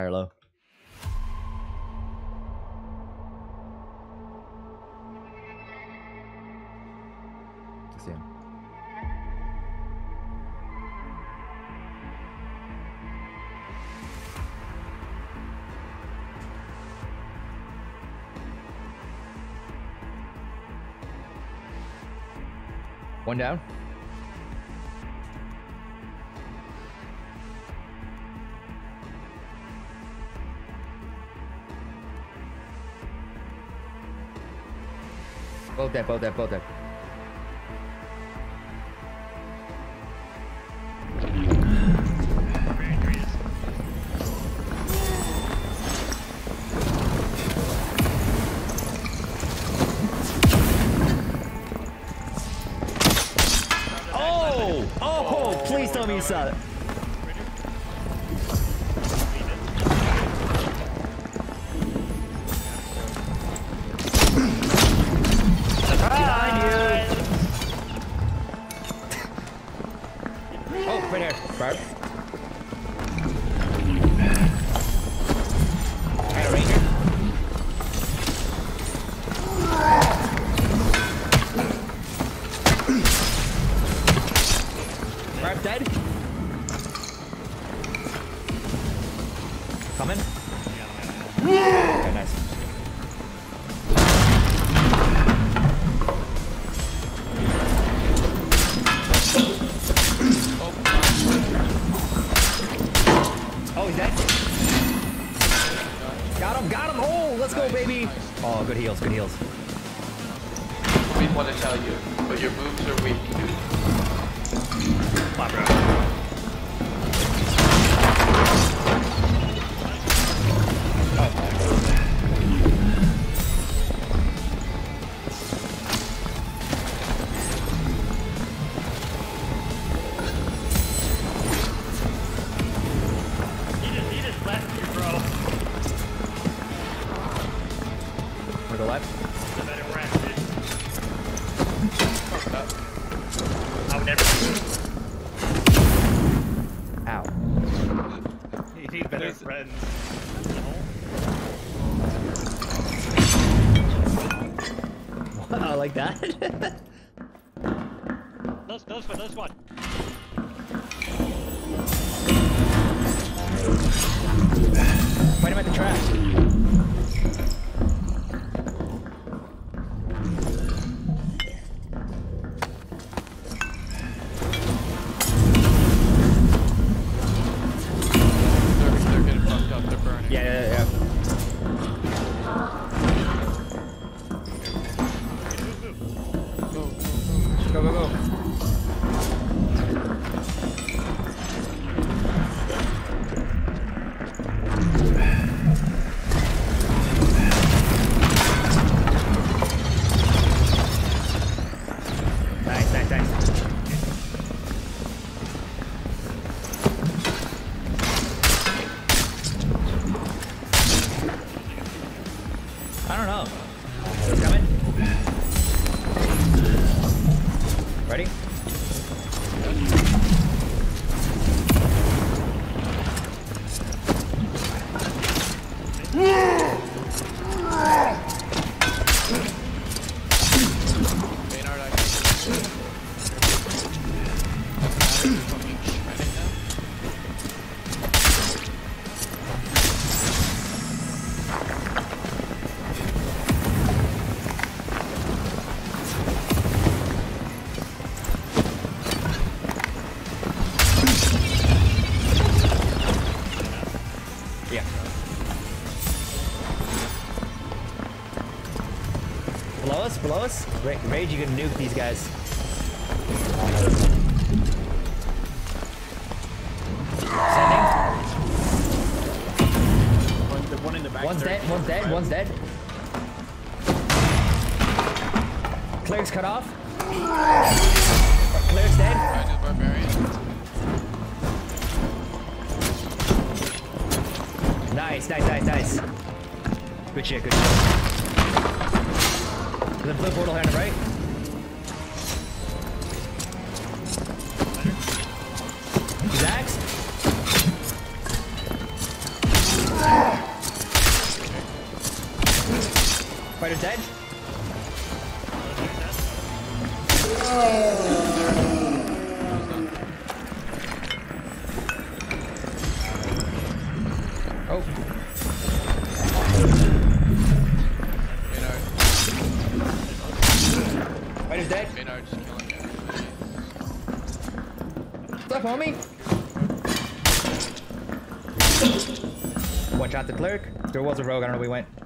High or low? See him. One down. Both dead, both dead, both dead. Oh, please tell me you saw it. Behind you. Oh, right here, Barb. Got a ranger. Barb dead. Coming. Okay, nice. Oh, he's dead. Got him. Oh, let's go, baby. Oh, good heals, good heals. I didn't want to tell you, but your moves are weak, dude. Wow, bro. Go left. I would never. Ow. You need better friends. Wow, like that? Those one. Fight him at the track. They're getting fucked up, they're burning. Yeah. Go. Nice. I don't know. It's coming. Ready? Yeah. Below us? Rage, you can nuke these guys. Sending. One in the back. One's dead. Cleric's cut off. Cleric's dead. I did Barbarian. Nice. Good shit. The blue portal hand right. He's axed. Spider's dead. Oh. Spider's dead. Just killing him. What's up, homie? One shot the cleric. There was a rogue. I don't know where we went.